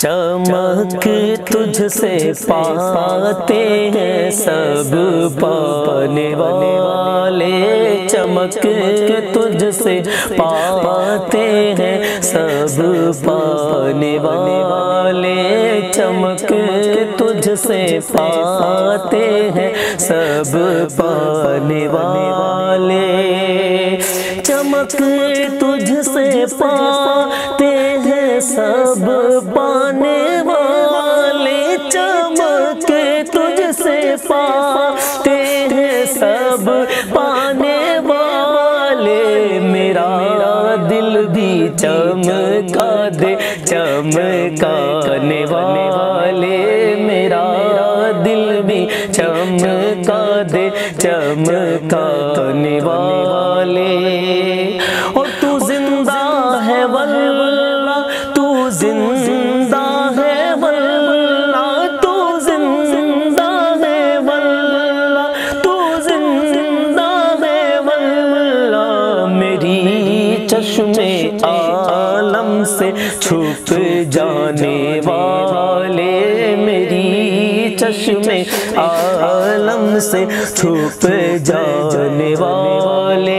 چمک تجھ سے پاتے ہیں سب پانے والے، چمک تجھ سے پاتے ہیں سب پانے والے، چمک تجھ سے پاتے ہیں سب پانے والے، چمک تجھ سے پاتے ہیں سب پانے والے، چمک تجھ سے پاتے ہیں سب پانے والے، میرا دل بھی چمکا دے چمکانے والے، میرا دل بھی چمکا دے چمکانے والے، اور تو زندہ ہے واللہ، تو زندہ ہے واللہ، تو زندہ ہے واللہ، تو زندہ ہے واللہ، میری چشمے عالم سے چھپ جانے والے، میری چشمے عالم سے چھپ جانے والے،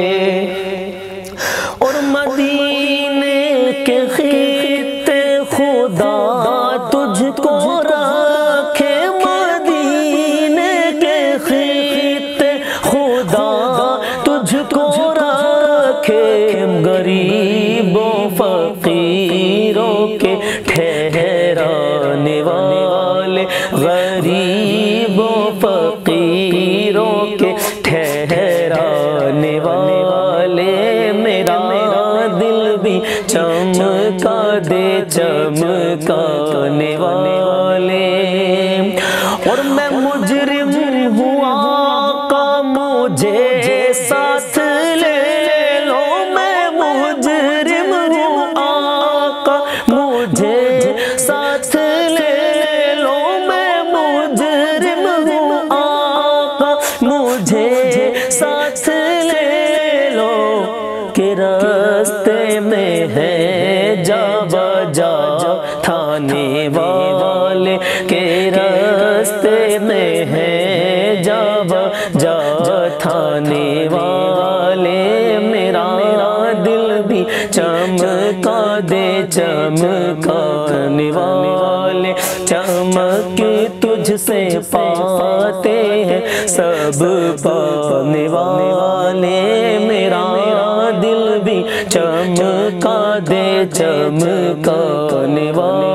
اور مدینے کے خطے خدا تجھ کو رکھے، مدینے کے خطے خدا تجھ کو رکھے، غریبوں فقیروں کے ٹھہرانے والے، غریبوں فقیروں کے ٹھہرانے والے، میرا دل بھی چمکا دے چمکانے والے، اور میں مجرم ہوں آقا مجھے ساتھ لے لو، میں مجرم ہوں آقا مجھے ساتھ لے لو، میں مجرم ہوں آقا مجھے ساتھ لے لو، کہ راستے میں ہے جا بجا تھانے والے، کہ راستے میں ہے جا بجا تھانے والے، میرا دل بھی چمکا دے چمکانے والے، چمک تجھ سے پاتے ہیں سب پانے والے، میرا دل بھی چمکا دے چمکانے والے۔